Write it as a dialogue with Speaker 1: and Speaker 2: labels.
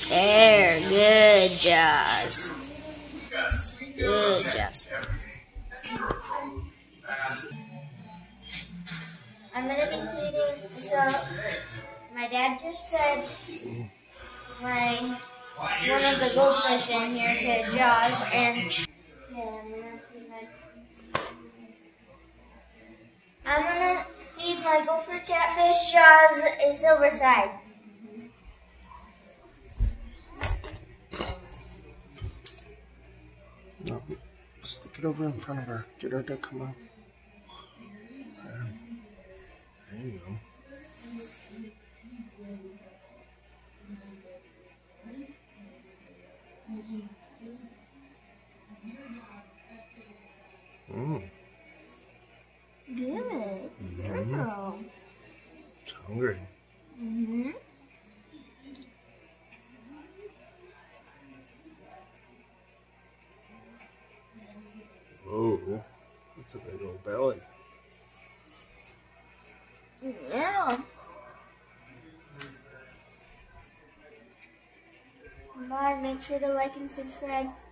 Speaker 1: There, good, Joss. Good, Joss. I'm gonna be feeding. So, my dad just fed one of the goldfish in here to Joss, and I'm gonna feed my gopher catfish Joss a silver side.
Speaker 2: No, stick it over in front of her. Get her to come up. There you go.
Speaker 1: Good. Good girl.
Speaker 2: It's hungry. Whoa, that's a big old belly.
Speaker 1: Yeah. Bye. Make sure to like and subscribe.